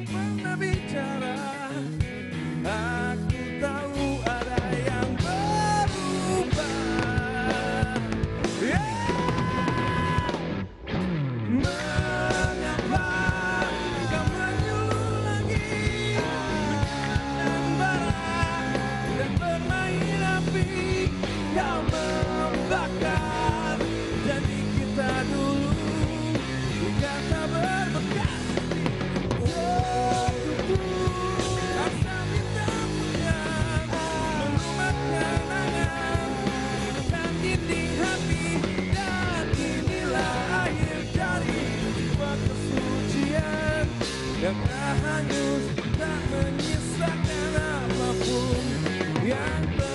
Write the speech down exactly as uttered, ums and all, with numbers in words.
pernah bicara. Aku tahu ada yang berubah. Yeah. Mengapa kau menyuruh lagi dan bara dan bermain api? Kau membakar janji kita dulu hingga tak berbekas. Asal kita punya melumatkan angan dan dinding hati, dan inilah akhir dari sebuah kesucian yang tak hanyut, tak menyisakan apapun yang